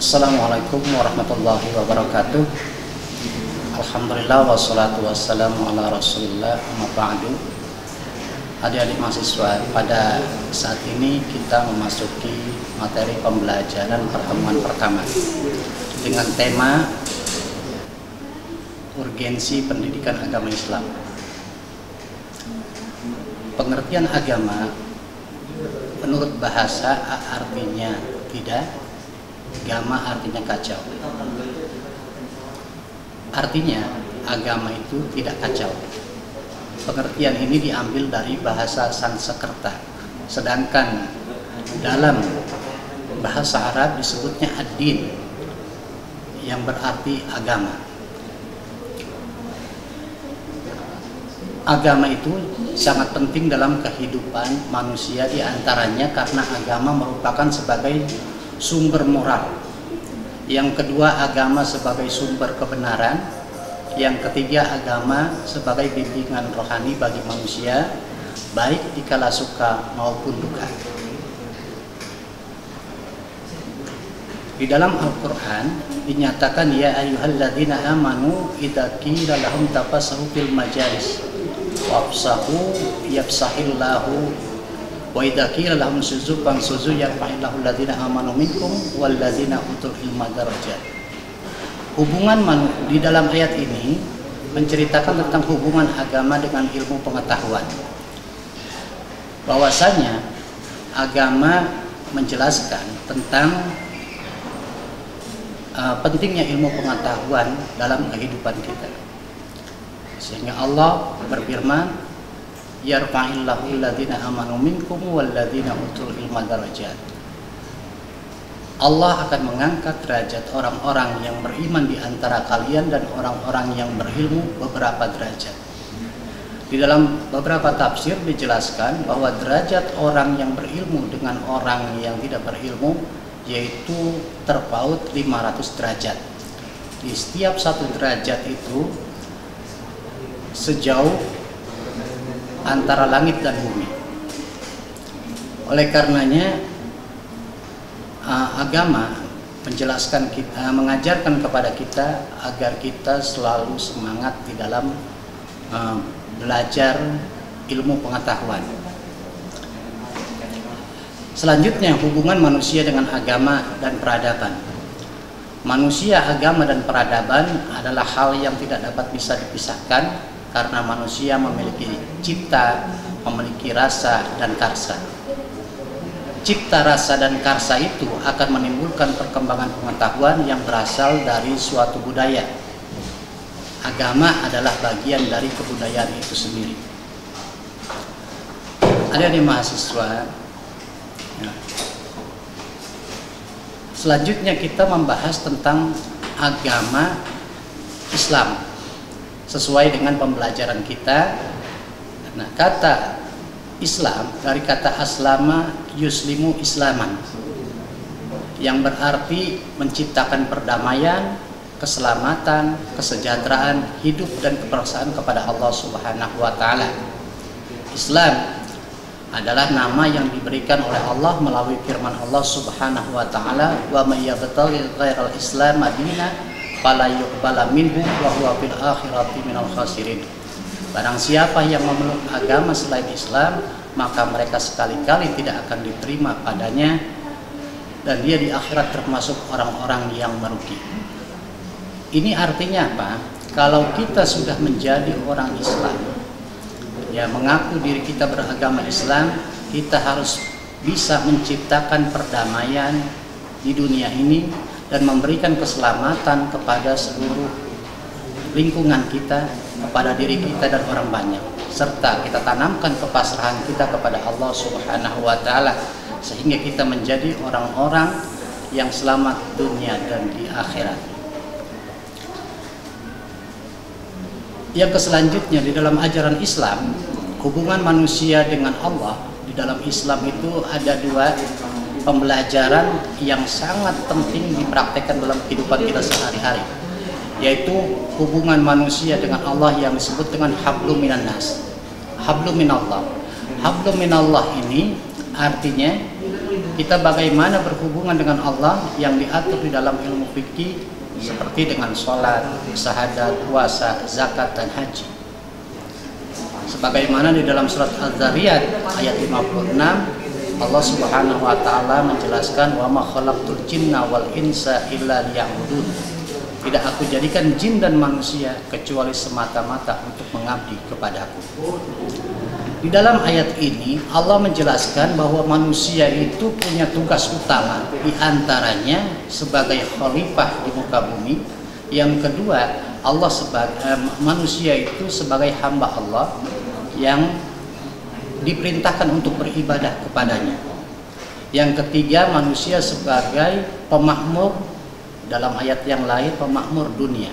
Assalamualaikum warahmatullahi wabarakatuh. Alhamdulillah wassalatu wassalamu ala rasulillah amma ba'du. Adik-adik mahasiswa, pada saat ini kita memasuki materi pembelajaran pertemuan pertama dengan tema urgensi pendidikan agama Islam. Pengertian agama menurut bahasa artinya tidak, agama artinya kacau. Artinya agama itu tidak kacau. Pengertian ini diambil dari bahasa Sanskerta, sedangkan dalam bahasa Arab disebutnya ad-din, yang berarti agama. Agama itu sangat penting dalam kehidupan manusia, diantaranya karena agama merupakan sebagai sumber moral. Yang kedua, agama sebagai sumber kebenaran. Yang ketiga, agama sebagai bimbingan rohani bagi manusia, baik dikala suka maupun duka. Di dalam Al-Quran dinyatakan, ya ayyuhalladzina amanu idza qila lahum tafassahu fil majalis wafsahu yafsahillahu wa idza qila lahum suzu fansuzu yarfa'illahu alladzina amanu minkum walladzina utul ilma darajat. Hubungan di dalam ayat ini menceritakan tentang hubungan agama dengan ilmu pengetahuan. Bahwasanya agama menjelaskan tentang pentingnya ilmu pengetahuan dalam kehidupan kita. Sehingga Allah berfirman, yarfa'illahu alladzina amanu minkum walladzina utul ilma darajat. Allah akan mengangkat derajat orang-orang yang beriman di antara kalian dan orang-orang yang berilmu beberapa derajat. Di dalam beberapa tafsir dijelaskan bahwa derajat orang yang berilmu dengan orang yang tidak berilmu yaitu terpaut 500 derajat. Di setiap satu derajat itu sejauh antara langit dan bumi. Oleh karenanya agama menjelaskan kita, mengajarkan kepada kita agar kita selalu semangat di dalam belajar ilmu pengetahuan. Selanjutnya, hubungan manusia dengan agama dan peradaban. Manusia, agama, dan peradaban adalah hal yang tidak dapat bisa dipisahkan karena manusia memiliki cipta, memiliki rasa dan karsa. Cipta, rasa, dan karsa itu akan menimbulkan perkembangan pengetahuan yang berasal dari suatu budaya. Agama adalah bagian dari kebudayaan itu sendiri. Adik-adik mahasiswa, selanjutnya kita membahas tentang agama Islam sesuai dengan pembelajaran kita. Nah, kata Islam dari kata aslama yuslimu islaman, yang berarti menciptakan perdamaian, keselamatan, kesejahteraan hidup dan kepercayaan kepada Allah Subhanahu wa taala. Islam adalah nama yang diberikan oleh Allah melalui firman Allah Subhanahu wa taala, wa may yabtaghi ghairal islam madina fala yuqbala minhu wa huwa fil akhirati minal khasirin. Barang siapa yang memeluk agama selain Islam, maka mereka sekali-kali tidak akan diterima padanya, dan dia di akhirat termasuk orang-orang yang merugi. Ini artinya apa? Kalau kita sudah menjadi orang Islam, ya mengaku diri kita beragama Islam, kita harus bisa menciptakan perdamaian di dunia ini dan memberikan keselamatan kepada seluruh lingkungan kita, kepada diri kita dan orang banyak, serta kita tanamkan kepasrahan kita kepada Allah Subhanahu wa taala sehingga kita menjadi orang-orang yang selamat dunia dan di akhirat. Yang selanjutnya, di dalam ajaran Islam, hubungan manusia dengan Allah, di dalam Islam itu ada dua pembelajaran yang sangat penting dipraktekkan dalam kehidupan kita sehari-hari, yaitu hubungan manusia dengan Allah yang disebut dengan hablum minan nas, hablum minallah. Hablum minallah ini artinya kita bagaimana berhubungan dengan Allah yang diatur di dalam ilmu fikih seperti dengan sholat, syahadat, puasa, zakat, dan haji. Sebagaimana di dalam surat Az-Zariyat ayat 56, Allah Subhanahu wa taala menjelaskan wa ma khalaqtul jinna wal insa illa liya'budun. Tidak aku jadikan jin dan manusia kecuali semata-mata untuk mengabdi kepadaku. Di dalam ayat ini Allah menjelaskan bahwa manusia itu punya tugas utama, di antaranya sebagai khalifah di muka bumi. Yang kedua, Allah manusia itu sebagai hamba Allah yang diperintahkan untuk beribadah kepadanya. Yang ketiga, manusia sebagai pemakmur, dalam ayat yang lain pemakmur dunia.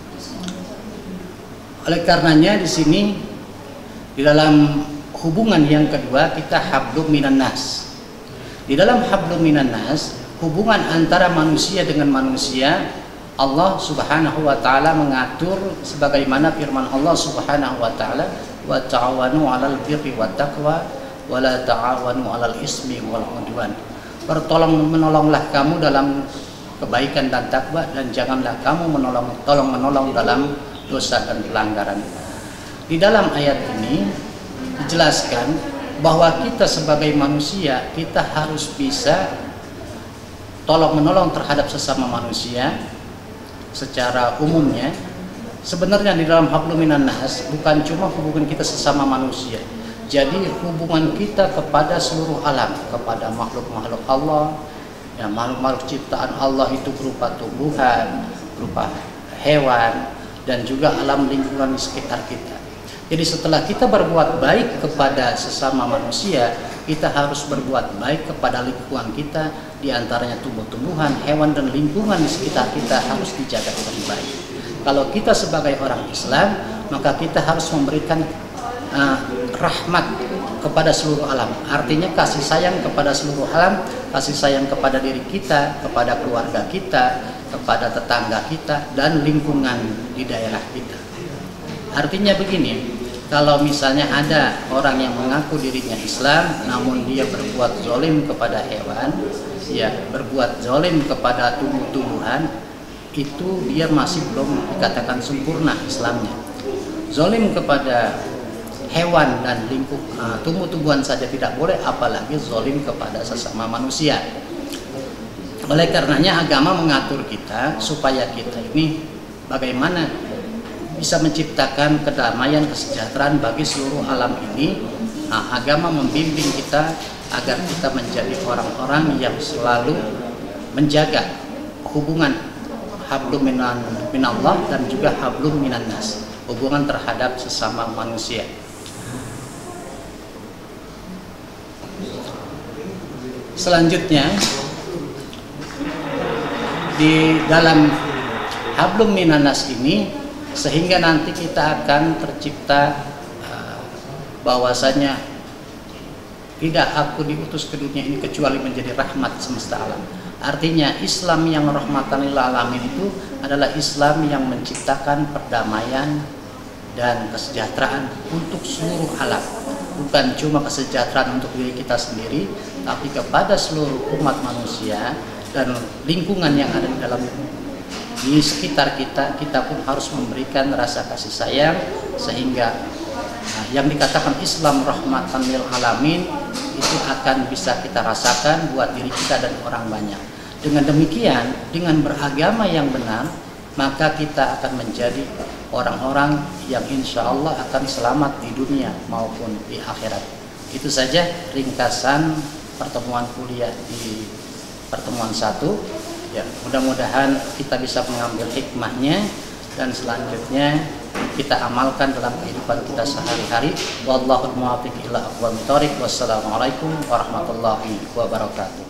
Oleh karenanya di sini di dalam hubungan yang kedua kita hablum minan nas. Di dalam hablum minan nas, hubungan antara manusia dengan manusia, Allah Subhanahu wa taala mengatur sebagaimana firman Allah Subhanahu wa taala, wa ta'awanu 'alal birri wat taqwa wa la ta'awanu 'alal ismi wal 'udwan. Menolonglah kamu dalam kebaikan dan takwa, dan janganlah kamu menolong dalam dosa dan pelanggaran. Di dalam ayat ini dijelaskan bahwa kita sebagai manusia kita harus bisa tolong menolong terhadap sesama manusia secara umumnya. Sebenarnya di dalam hablum minan nas bukan cuma hubungan kita sesama manusia, jadi hubungan kita kepada seluruh alam, kepada makhluk-makhluk Allah, ya, makhluk-makhluk ciptaan Allah itu berupa tumbuhan, berupa hewan, dan juga alam lingkungan di sekitar kita. Jadi setelah kita berbuat baik kepada sesama manusia, kita harus berbuat baik kepada lingkungan kita, diantaranya tumbuh-tumbuhan, hewan, dan lingkungan di sekitar kita harus dijaga dengan baik. Kalau kita sebagai orang Islam, maka kita harus memberikan rahmat kepada seluruh alam. Artinya kasih sayang kepada seluruh alam, kasih sayang kepada diri kita, kepada keluarga kita, kepada tetangga kita, dan lingkungan di daerah kita. Artinya begini, kalau misalnya ada orang yang mengaku dirinya Islam namun dia berbuat zalim kepada hewan, ya, berbuat zalim kepada tumbuh-tumbuhan, itu dia masih belum dikatakan sempurna Islamnya. Zalim kepada hewan dan tumbuh-tumbuhan saja tidak boleh, apalagi zalim kepada sesama manusia. Oleh karenanya agama mengatur kita supaya kita ini bagaimana bisa menciptakan kedamaian, kesejahteraan bagi seluruh alam ini. Agama membimbing kita agar kita menjadi orang-orang yang selalu menjaga hubungan hablum minallah dan juga hablum minan nas, hubungan terhadap sesama manusia. Selanjutnya di dalam hablum minan nas ini, sehingga nanti kita akan tercipta bahwasanya tidak aku diutus ke dunia ini kecuali menjadi rahmat semesta alam. Artinya Islam yang rahmatan lil alamin itu adalah Islam yang menciptakan perdamaian dan kesejahteraan untuk seluruh alam, bukan cuma kesejahteraan untuk diri kita sendiri, tapi kepada seluruh umat manusia dan lingkungan yang ada di dalam di sekitar kita. Kita pun harus memberikan rasa kasih sayang, sehingga yang dikatakan Islam rahmatan lil alamin itu akan bisa kita rasakan buat diri kita dan orang banyak. Dengan demikian, dengan beragama yang benar, maka kita akan menjadi orang-orang yang insya Allah akan selamat di dunia maupun di akhirat. Itu saja ringkasan pertemuan kuliah di pertemuan 1. Ya, mudah-mudahan kita bisa mengambil hikmahnya dan selanjutnya kita amalkan dalam kehidupan kita sehari-hari. Wallahul muwaffiq ila aqwamit thoriq. Wassalamualaikum warahmatullahi wabarakatuh.